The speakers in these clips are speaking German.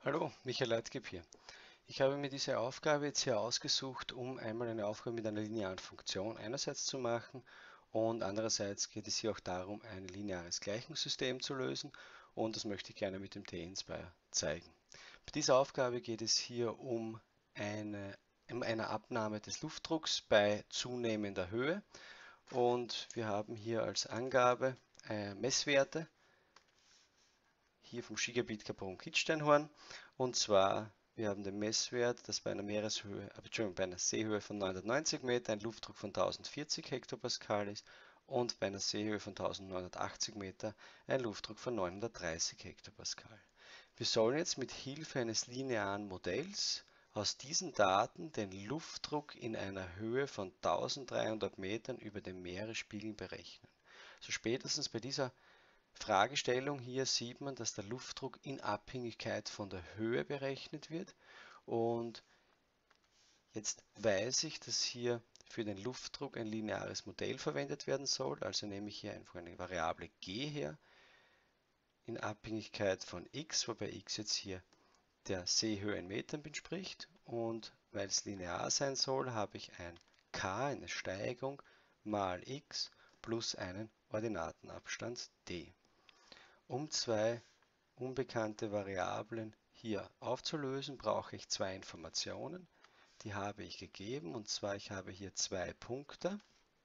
Hallo, Michael Leitgeb hier. Ich habe mir diese Aufgabe jetzt hier ausgesucht, um einmal eine Aufgabe mit einer linearen Funktion einerseits zu machen und andererseits geht es hier auch darum, ein lineares Gleichungssystem zu lösen und das möchte ich gerne mit dem T-Inspire zeigen. Bei dieser Aufgabe geht es hier um eine Abnahme des Luftdrucks bei zunehmender Höhe und wir haben hier als Angabe Messwerte hier vom Skigebiet Kaprun-Kitzsteinhorn. Und zwar, wir haben den Messwert, dass bei einer Entschuldigung, bei einer Seehöhe von 990 Meter ein Luftdruck von 1040 Hektopascal ist und bei einer Seehöhe von 1980 Meter ein Luftdruck von 930 Hektopascal. Wir sollen jetzt mit Hilfe eines linearen Modells aus diesen Daten den Luftdruck in einer Höhe von 1300 Metern über dem Meeresspiegel berechnen. So spätestens bei dieser Fragestellung hier sieht man, dass der Luftdruck in Abhängigkeit von der Höhe berechnet wird. Und jetzt weiß ich, dass hier für den Luftdruck ein lineares Modell verwendet werden soll. Also nehme ich hier einfach eine Variable g her in Abhängigkeit von x, wobei x jetzt hier der Seehöhe in Metern entspricht. Und weil es linear sein soll, habe ich ein k, eine Steigung, mal x plus einen Ordinatenabstand d. Um zwei unbekannte Variablen hier aufzulösen, brauche ich zwei Informationen. Die habe ich gegeben, und zwar ich habe hier zwei Punkte.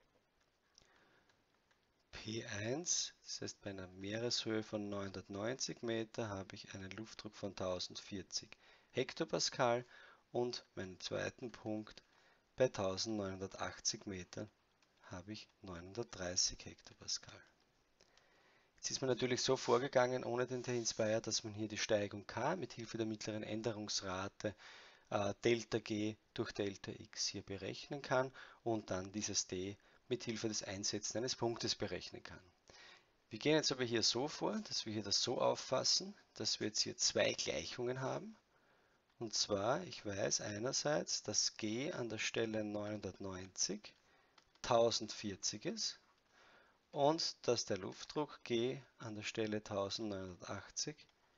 P1, das heißt bei einer Meereshöhe von 990 Meter habe ich einen Luftdruck von 1040 Hektopascal und meinen zweiten Punkt bei 1980 Metern habe ich 930 Hektopascal. Jetzt ist man natürlich so vorgegangen ohne den T-Inspire, dass man hier die Steigung k mit Hilfe der mittleren Änderungsrate Delta G durch Delta X hier berechnen kann und dann dieses D mit Hilfe des Einsetzen eines Punktes berechnen kann. Wir gehen jetzt aber hier so vor, dass wir hier das so auffassen, dass wir jetzt hier zwei Gleichungen haben. Und zwar, ich weiß einerseits, dass G an der Stelle 990 1040 ist und dass der Luftdruck G an der Stelle 1980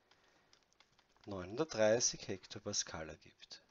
930 Hektopascal ergibt.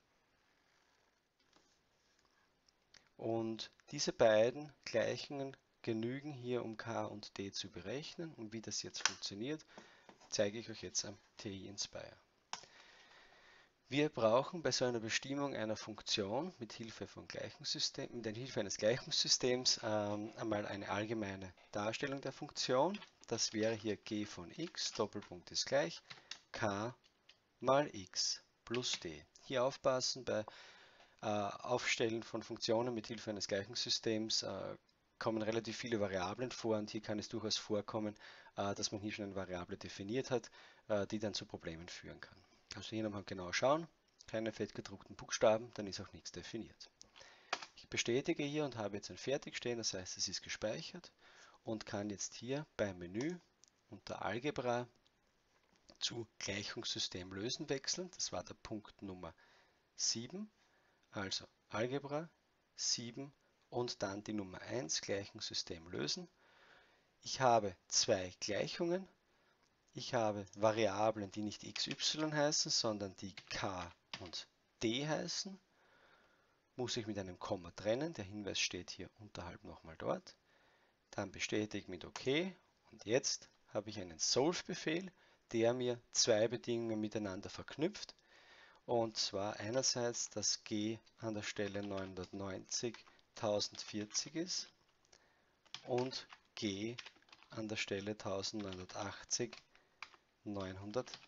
Und diese beiden Gleichungen genügen hier, um k und d zu berechnen. Und wie das jetzt funktioniert, zeige ich euch jetzt am TI-Inspire. Wir brauchen bei so einer Bestimmung einer Funktion mit Hilfe eines Gleichungssystems einmal eine allgemeine Darstellung der Funktion. Das wäre hier g von x, Doppelpunkt ist gleich, k mal x plus d. Hier aufpassen, bei Aufstellen von Funktionen mit Hilfe eines Gleichungssystems kommen relativ viele Variablen vor und hier kann es durchaus vorkommen, dass man hier schon eine Variable definiert hat, die dann zu Problemen führen kann. Also hier nochmal genau schauen, keine fettgedruckten Buchstaben, dann ist auch nichts definiert. Ich bestätige hier und habe jetzt ein Fertigstehen, das heißt es ist gespeichert und kann jetzt hier beim Menü unter Algebra zu Gleichungssystem lösen wechseln. Das war der Punkt Nummer 7. Also Algebra 7 und dann die Nummer 1, Gleichungssystem lösen. Ich habe zwei Gleichungen. Ich habe Variablen, die nicht x, y heißen, sondern die k und d heißen. Muss ich mit einem Komma trennen. Der Hinweis steht hier unterhalb nochmal dort. Dann bestätige mit OK. Und jetzt habe ich einen Solve-Befehl, der mir zwei Bedingungen miteinander verknüpft. Und zwar einerseits, dass G an der Stelle 990 1040 ist und G an der Stelle 1980 930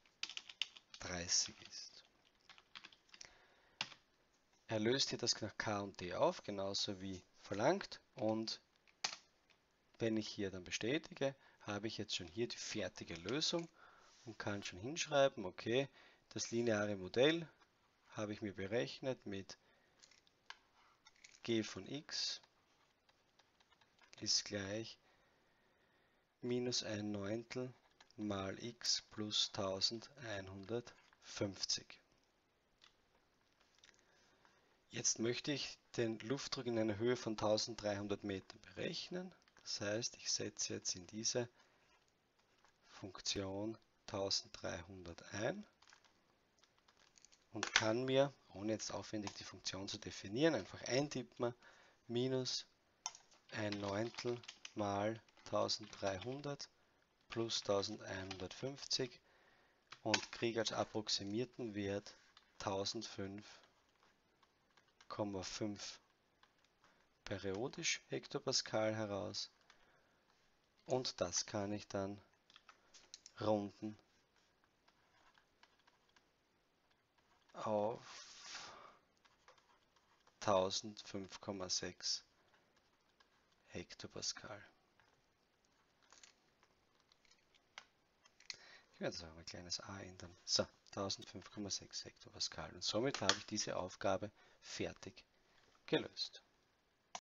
ist. Er löst hier das nach K und D auf, genauso wie verlangt. Und wenn ich hier dann bestätige, habe ich jetzt schon hier die fertige Lösung und kann schon hinschreiben, okay, das lineare Modell habe ich mir berechnet mit g von x ist gleich minus ein Neuntel mal x plus 1150. Jetzt möchte ich den Luftdruck in einer Höhe von 1300 Metern berechnen. Das heißt, ich setze jetzt in diese Funktion 1300 ein und kann mir, ohne jetzt aufwendig die Funktion zu definieren, einfach eintippen, minus 1/9 mal 1300 plus 1150 und kriege als approximierten Wert 1005,5 periodisch Hektopascal heraus. Und das kann ich dann runden auf 1005,6 Hektopascal. Ich werde jetzt auch ein kleines a ändern. So, 1005,6 Hektopascal. Und somit habe ich diese Aufgabe fertig gelöst.